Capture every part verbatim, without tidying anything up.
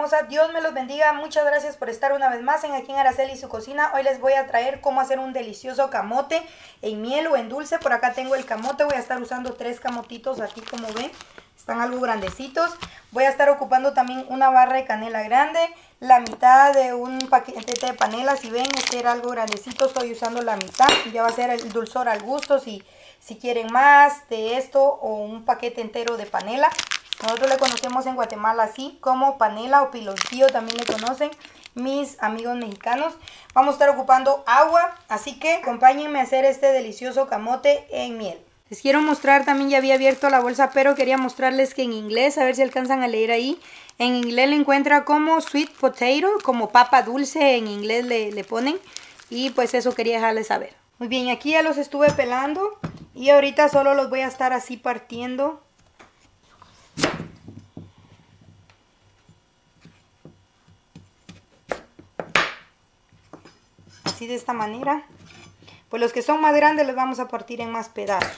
hermosa, Dios me los bendiga. Muchas gracias por estar una vez más en aquí en Araceli y su cocina. Hoy les voy a traer cómo hacer un delicioso camote en miel o en dulce. Por acá tengo el camote, voy a estar usando tres camotitos aquí como ven. Están algo grandecitos. Voy a estar ocupando también una barra de canela grande, la mitad de un paquete de panela. Si ven, este era algo grandecito, estoy usando la mitad. Ya va a ser el dulzor al gusto, si, si quieren más de esto o un paquete entero de panela. Nosotros le conocemos en Guatemala así como panela o piloncillo, también le conocen mis amigos mexicanos. Vamos a estar ocupando agua, así que acompáñenme a hacer este delicioso camote en miel. Les quiero mostrar, también ya había abierto la bolsa, pero quería mostrarles que en inglés, a ver si alcanzan a leer ahí. En inglés le encuentra como sweet potato, como papa dulce, en inglés le, le ponen. Y pues eso quería dejarles saber. Muy bien, aquí ya los estuve pelando y ahorita solo los voy a estar así partiendo. Así de esta manera. Pues los que son más grandes los vamos a partir en más pedazos.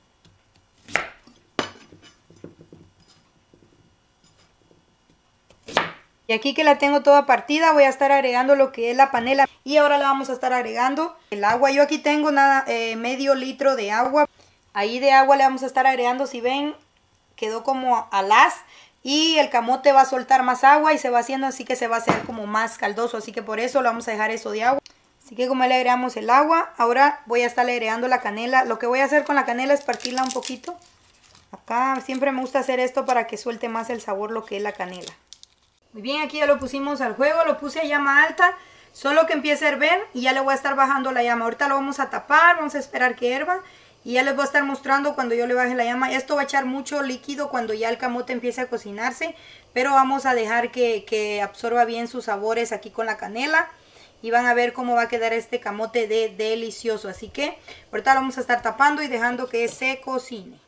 Y aquí que la tengo toda partida voy a estar agregando lo que es la panela. Y ahora le vamos a estar agregando el agua. Yo aquí tengo nada eh, medio litro de agua. Ahí de agua le vamos a estar agregando, si ven, quedó como alas. Y el camote va a soltar más agua y se va haciendo así que se va a hacer como más caldoso. Así que por eso lo vamos a dejar eso de agua. Así que como le agregamos el agua, ahora voy a estarle agregando la canela. Lo que voy a hacer con la canela es partirla un poquito. Acá siempre me gusta hacer esto para que suelte más el sabor lo que es la canela. Muy bien, aquí ya lo pusimos al fuego, lo puse a llama alta. Solo que empiece a herver y ya le voy a estar bajando la llama. Ahorita lo vamos a tapar, vamos a esperar que hierva. Y ya les voy a estar mostrando cuando yo le baje la llama. Esto va a echar mucho líquido cuando ya el camote empiece a cocinarse. Pero vamos a dejar que, que absorba bien sus sabores aquí con la canela. Y van a ver cómo va a quedar este camote de delicioso. Así que ahorita lo vamos a estar tapando y dejando que se cocine.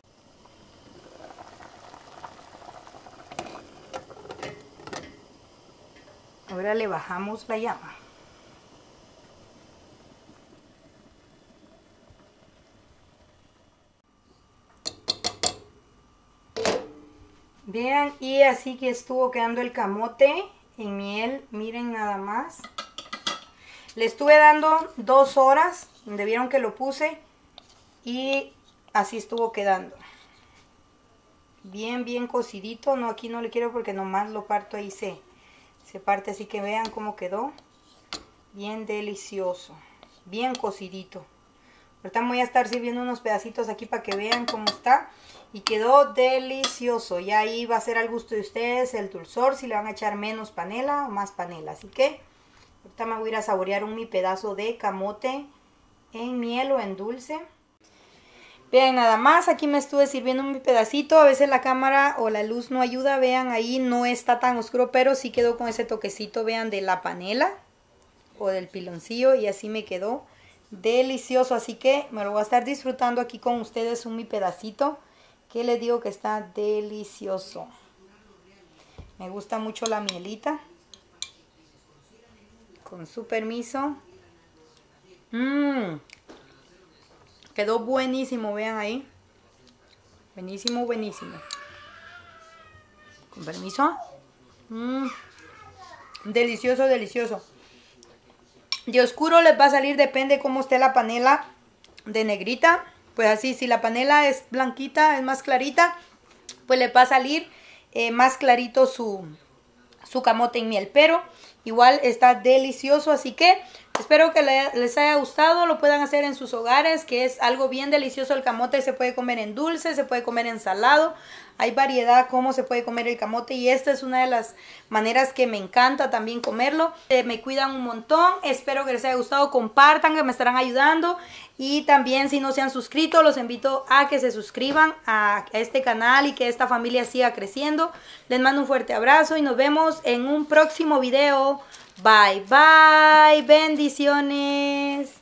Ahora le bajamos la llama. Vean, y así que estuvo quedando el camote en miel. Miren nada más. Le estuve dando dos horas, donde vieron que lo puse, y así estuvo quedando. Bien, bien cocidito. No, aquí no le quiero porque nomás lo parto ahí, se, se parte. Así que vean cómo quedó. Bien delicioso. Bien cocidito. Ahorita voy a estar sirviendo unos pedacitos aquí para que vean cómo está. Y quedó delicioso. Ya ahí va a ser al gusto de ustedes el dulzor. Si le van a echar menos panela o más panela. Así que ahorita me voy a ir a saborear un mi pedazo de camote en miel o en dulce. Vean nada más, aquí me estuve sirviendo mi pedacito. A veces la cámara o la luz no ayuda. Vean, ahí no está tan oscuro, pero sí quedó con ese toquecito, vean, de la panela o del piloncillo. Y así me quedó delicioso. Así que me lo voy a estar disfrutando aquí con ustedes un mi pedacito. Que les digo que está delicioso. Me gusta mucho la mielita. Con su permiso. Mmm. Quedó buenísimo, vean ahí. Buenísimo, buenísimo. Con permiso. Mmm. Delicioso, delicioso. De oscuro les va a salir, depende cómo esté la panela de negrita. Pues así, si la panela es blanquita, es más clarita, pues les va a salir eh, más clarito su, su camote en miel. Pero igual está delicioso, así que espero que les haya gustado, lo puedan hacer en sus hogares, que es algo bien delicioso el camote. Se puede comer en dulce, se puede comer en salado, hay variedad cómo se puede comer el camote y esta es una de las maneras que me encanta también comerlo. Eh, me cuidan un montón, espero que les haya gustado, compartan que me estarán ayudando y también si no se han suscrito los invito a que se suscriban a, a este canal y que esta familia siga creciendo. Les mando un fuerte abrazo y nos vemos en un próximo video. Bye, bye. Bendiciones.